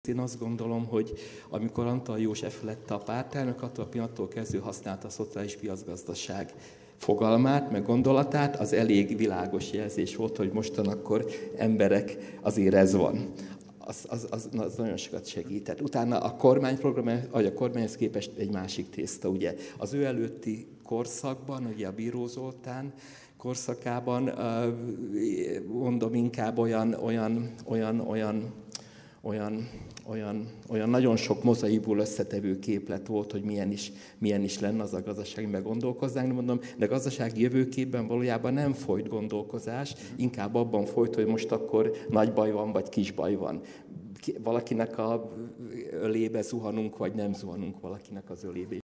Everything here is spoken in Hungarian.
én azt gondolom, hogy amikor Antall József lett a pártelnök, attól a pillanattól kezdve használta a szociális piacgazdaság fogalmát, meg gondolatát, az elég világos jelzés volt, hogy mostan akkor emberek, azért ez van. Az nagyon sokat segített. Utána a kormányprogram, vagy a kormányhoz képest egy másik tészta, ugye. Az ő előtti korszakban, ugye a Bíró Zoltán korszakában, mondom, inkább olyan nagyon sok mozaikból összetevő képlet volt, hogy milyen is lenne az a gazdasági meggondolkoznánk, mondom, de a gazdasági jövőképben valójában nem folyt gondolkozás, inkább abban folyt, hogy most akkor nagy baj van, vagy kis baj van. Valakinek a ölébe zuhanunk, vagy nem zuhanunk valakinek az ölébe.